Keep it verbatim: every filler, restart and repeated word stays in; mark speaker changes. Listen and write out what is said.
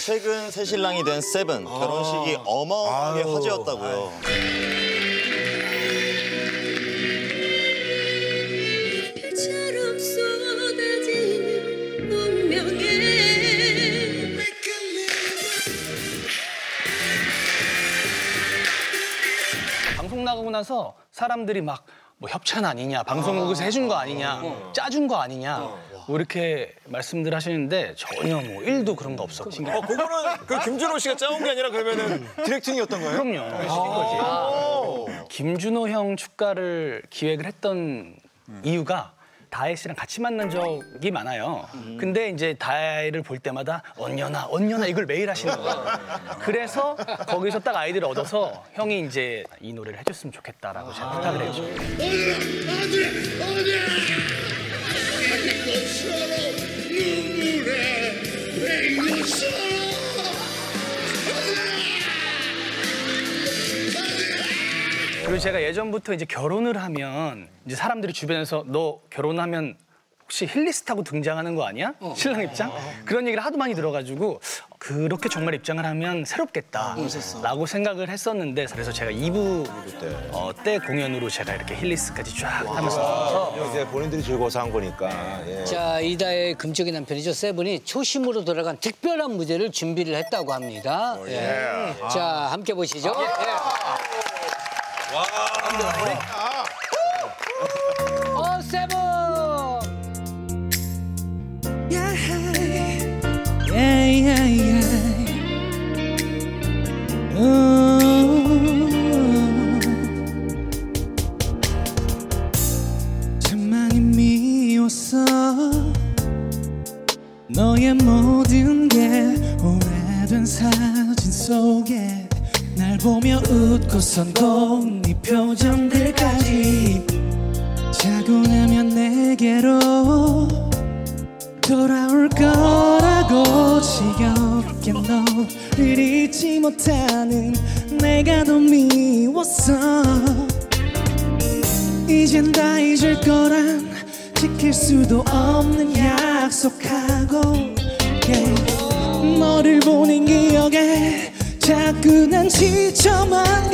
Speaker 1: 최근 새신랑이 된 세븐. 결혼식이 어마어마하게 아유. 화제였다고요.
Speaker 2: 방송 나가고 나서 사람들이 막 뭐 협찬 아니냐, 방송국에서 해준 거 아니냐, 짜준 거 아니냐 뭐 이렇게 말씀들 하시는데 전혀 뭐 일도 그런 거 없었고.
Speaker 3: 어, 그거는 그 김준호 씨가 짜온 게 아니라 그러면은 디렉팅이었던 거예요?
Speaker 2: 그럼요. 거지. 김준호 형 축가를 기획을 했던 이유가 다혜 씨랑 같이 만난 적이 많아요. 근데 이제 다혜를 볼 때마다 언녀나 언녀나 이걸 매일 하시는 거예요. 그래서 거기서 딱 아이디를 얻어서 형이 이제 이 노래를 해줬으면 좋겠다라고 제가 부탁을 했죠. 그리고 제가 예전부터 이제 결혼을 하면 이제 사람들이 주변에서 너 결혼하면 혹시 힐리스 타고 등장하는 거 아니야? 어. 신랑 입장? 어. 그런 얘기를 하도 많이 들어가지고 그렇게 정말 입장을 하면 새롭겠다라고 아, 생각을 했었는데 그래서 제가 이 부 어, 때 공연으로 제가 이렇게 힐리스까지 쫙 하면서
Speaker 4: 이제 본인들이 즐거워서 한 거니까. 예.
Speaker 5: 자, 이다의 금쪽이 남편이죠. 세븐이 초심으로 돌아간 특별한 무대를 준비를 했다고 합니다. 오, 예. 예. 아. 자, 함께 보시죠. 아. 예. 와. 어, 세븐!
Speaker 6: Yeah, yeah, yeah. 참 많이 미웠어. 너의 모든 게 오래된 사진 속에 날 보며 웃고선 건 네 표정들까지 자고 나면 내게로 돌아올 거라고 지겹게 너를 잊지 못하는 내가 더 미웠어. 이젠 다 잊을 거란 지킬 수도 없는 약속하고 yeah. 너를 보낸 기억에 자꾸 난 지쳐만